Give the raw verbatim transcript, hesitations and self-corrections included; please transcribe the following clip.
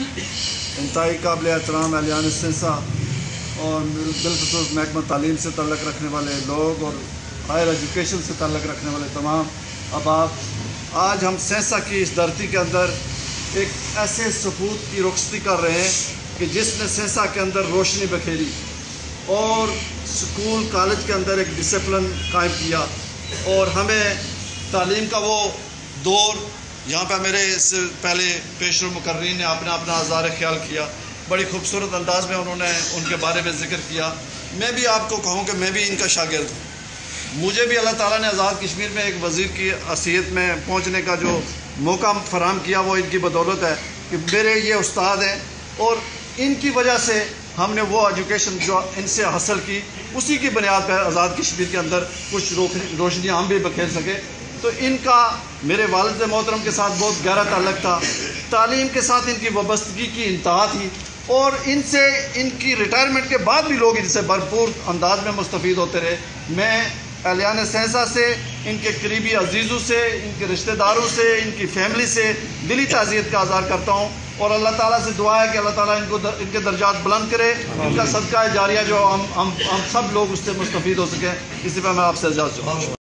انتہائی قابل احترام اہلیان سنسا اور بالخصوص محکمہ تعلیم سے تعلق رکھنے والے لوگ اور ہائر ایجوکیشن سے تعلق رکھنے والے تمام احباب، آج ہم سینسا کی اس دھرتی کے اندر ایک ایسے ثبوت کی رخصتی کر رہے ہیں کہ جس نے سینسا کے اندر روشنی بکھیری اور اسکول کالج کے اندر ایک ڈسپلن قائم کیا، اور ہمیں تعلیم کا وہ دور یہاں پہ میرے اس پہلے پیشرو مقررین نے اپنا اپنا اظہار خیال کیا، بڑی خوبصورت انداز میں انہوں نے ان کے بارے میں ذکر کیا۔ میں بھی آپ کو کہوں کہ میں بھی ان کا شاگرد ہوں۔ مجھے بھی اللہ تعالیٰ نے آزاد کشمیر میں ایک وزیر کی حیثیت میں پہنچنے کا جو موقع فراہم کیا وہ ان کی بدولت ہے کہ میرے یہ استاد ہیں، اور ان کی وجہ سے ہم نے وہ ایجوکیشن جو ان سے حاصل کی اسی کی بنیاد پر آزاد کشمیر کے اندر کچھ روشنیاں ہم بھی بکھیر سکے۔ تو ان کا میرے والد محترم کے ساتھ بہت گہرا تعلق تھا، تعلیم کے ساتھ ان کی وابستگی کی انتہا تھی، اور ان سے ان کی ریٹائرمنٹ کے بعد بھی لوگ ان سے بھرپور انداز میں مستفید ہوتے رہے۔ میں اہلیان سینسا سے، ان کے قریبی عزیزوں سے، ان کے رشتہ داروں سے، ان کی فیملی سے دلی تعزیت کا اظہار کرتا ہوں، اور اللہ تعالیٰ سے دعا ہے کہ اللہ تعالیٰ ان کو در ان کے درجات بلند کرے، ان کا صدقہ جاریہ جو ہم ہم ہم سب لوگ اس سے مستفید ہو سکیں۔ اسی پہ میں آپ سے اجازت چاہتا ہوں۔